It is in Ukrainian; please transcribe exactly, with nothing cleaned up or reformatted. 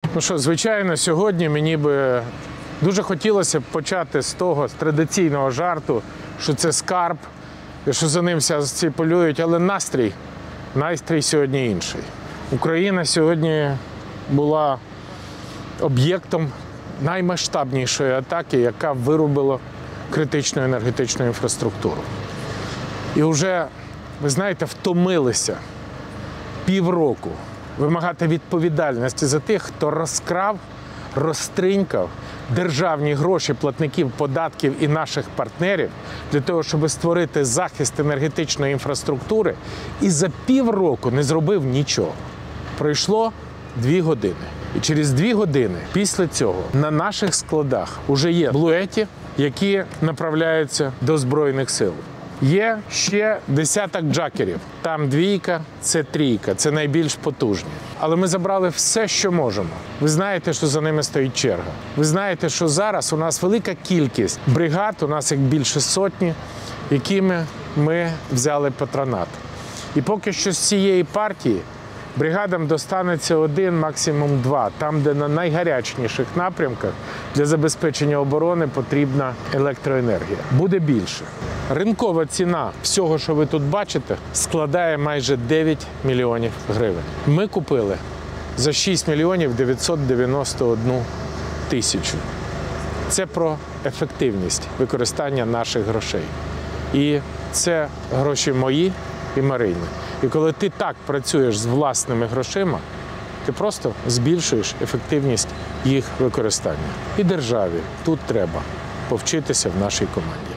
Ну що, звичайно, сьогодні мені би дуже хотілося б почати з того, з традиційного жарту, що це скарб, і що за ним всі полюють, але настрій, настрій сьогодні інший. Україна сьогодні була об'єктом наймасштабнішої атаки, яка вирубила критичну енергетичну інфраструктуру. І вже, ви знаєте, втомилися півроку вимагати відповідальності за тих, хто розкрав, розтринькав державні гроші платників податків і наших партнерів для того, щоб створити захист енергетичної інфраструктури, і за півроку не зробив нічого. Пройшло дві години. І через дві години після цього на наших складах вже є блуеті, які направляються до Збройних сил. Є ще десяток джакерів. Там двійка, це трійка, це найбільш потужні. Але ми забрали все, що можемо. Ви знаєте, що за ними стоїть черга. Ви знаєте, що зараз у нас велика кількість бригад, у нас їх більше сотні, якими ми взяли патронат. І поки що з цієї партії бригадам достанеться один, максимум два, там, де на найгарячніших напрямках для забезпечення оборони потрібна електроенергія. Буде більше. Ринкова ціна всього, що ви тут бачите, складає майже дев'ять мільйонів гривень. Ми купили за шість мільйонів дев'ятсот дев'яносто одну тисячу. Це про ефективність використання наших грошей. І це гроші мої і Марини. І коли ти так працюєш з власними грошима, ти просто збільшуєш ефективність їх використання. І державі тут треба повчитися в нашій команді.